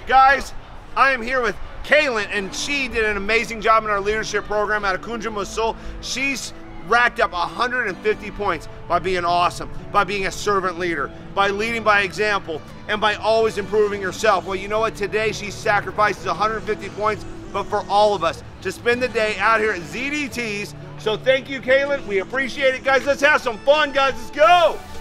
Guys, I am here with Kaylin, and she did an amazing job in our leadership program out of Kunja Mosul. She's racked up 150 points by being awesome, by being a servant leader, by leading by example, and by always improving yourself. Well, you know what? Today she sacrifices 150 points, but for all of us, to spend the day out here at ZDT's. So thank you, Kaylin. We appreciate it, guys. Let's have some fun, guys. Let's go.